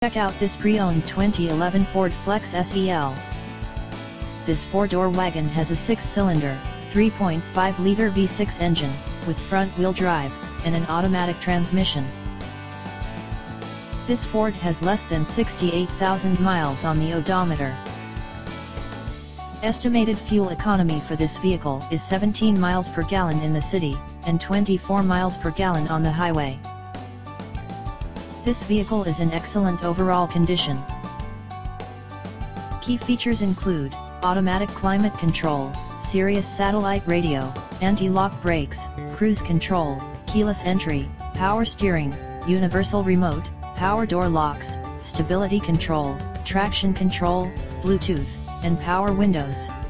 Check out this pre-owned 2011 Ford Flex SEL. This four-door wagon has a six-cylinder, 3.5-liter V6 engine, with front-wheel drive, and an automatic transmission. This Ford has less than 68,000 miles on the odometer. Estimated fuel economy for this vehicle is 17 miles per gallon in the city, and 24 miles per gallon on the highway. This vehicle is in excellent overall condition. Key features include automatic climate control, Sirius satellite radio, anti-lock brakes, cruise control, keyless entry, power steering, universal remote, power door locks, stability control, traction control, Bluetooth, and power windows.